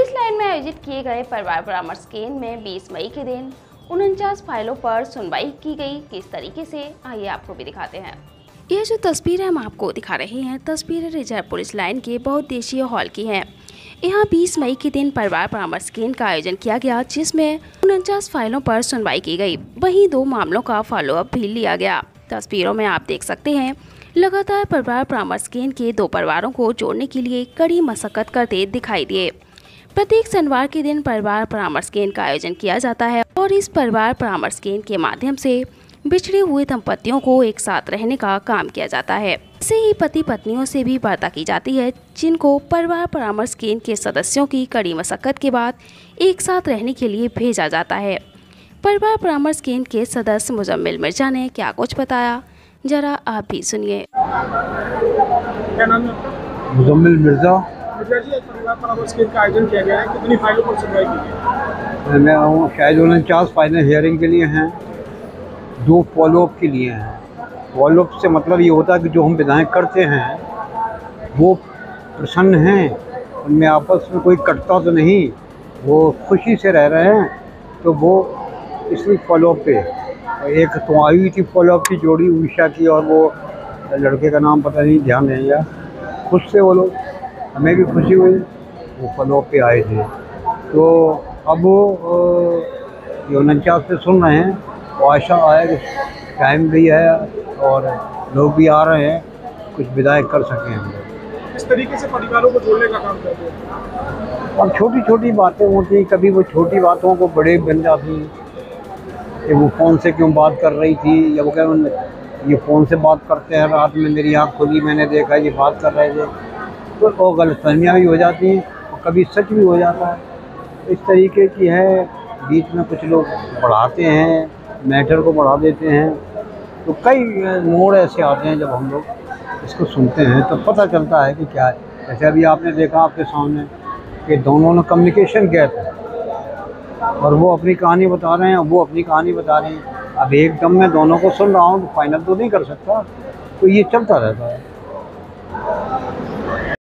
Police line में आयोजित किए गए परिवार परामर्श केंद्र में 20 मई के दिन 49 फाइलों पर सुनवाई की गई। किस तरीके से, आइए आपको भी दिखाते हैं। यह जो तस्वीर हम आपको दिखा रहे हैं, तस्वीर रिजर्व पुलिस लाइन के बहुउद्देशीय हॉल की है। यहाँ 20 मई के दिन परिवार परामर्श केंद्र का आयोजन किया गया, जिसमें 49 फाइलों पर सुनवाई की गई। वहीं 2 मामलों का फॉलोअप भी लिया गया। तस्वीरों में आप देख सकते हैं, लगातार परिवार परामर्श केंद्र के 2 परिवारों को जोड़ने के लिए कड़ी मशक्कत करते दिखाई दिए। प्रत्येक शनिवार के दिन परिवार परामर्श केंद्र का आयोजन किया जाता है और इस परिवार परामर्श केंद्र के माध्यम से बिछड़े हुए दंपतियों को एक साथ रहने का काम किया जाता है। ऐसे ही पति पत्नियों से भी वार्ता की जाती है, जिनको परिवार परामर्श केंद्र के सदस्यों की कड़ी मशक्कत के बाद एक साथ रहने के लिए भेजा जाता है। परिवार परामर्श केंद्र के सदस्य मुजम्मिल मिर्जा ने क्या कुछ बताया, जरा आप भी सुनिए। क्या नाम है आपका? मुजम्मिल मिर्जा। मिर्जा जी, परिवार परामर्श केंद्र का आयोजन किया गया है, कितनी फाइलों पर सुनवाई की गई? मैं हूँ शायद 49 फाइलें हियरिंग के लिए हैं, 2 फॉलोअप के लिए हैं। फॉलोअप से मतलब ये होता है कि जो हम विधायक करते हैं वो प्रसन्न हैं, उनमें आपस में कोई कटता तो नहीं, वो खुशी से रह रहे हैं, तो वो इसलिए फॉलोअप पे। एक तो आई हुई थी फॉलोअप की जोड़ी उषा की, और वो लड़के का नाम पता नहीं, ध्यान नहीं गया। खुश से वो लोग, हमें भी खुशी हुई, वो फॉलोअप पे आए थे। तो अब वो 49 पे सुन रहे हैं, और आशा है कि टाइम भी है और लोग भी आ रहे हैं, कुछ विधायक कर सकें हम लोग। किस तरीके से परिवारों को जोड़ने का काम करते हैं? अब छोटी छोटी बातें होती, कभी वो छोटी बातों को बड़े बन जाती कि वो फ़ोन से क्यों बात कर रही थी, या वो क्या ये फ़ोन से बात करते हैं, रात में मेरी आँख खुली, मैंने देखा ये बात कर रहे थे, तो वो गलतफहमियाँ भी हो जाती हैं और कभी सच भी हो जाता है। इस तरीके की है, बीच में कुछ लोग बढ़ाते हैं, मैटर को बढ़ा देते हैं, तो कई मोड़ ऐसे आते हैं जब हम लोग इसको सुनते हैं तो पता चलता है कि क्या है। जैसे अभी आपने देखा आपके सामने कि दोनों ने कम्युनिकेशन गैप है, और वो अपनी कहानी बता रहे हैं, वो अपनी कहानी बता रही हैं। अब एकदम मैं दोनों को सुन रहा हूँ तो फाइनल तो नहीं कर सकता, तो ये चलता रहता है।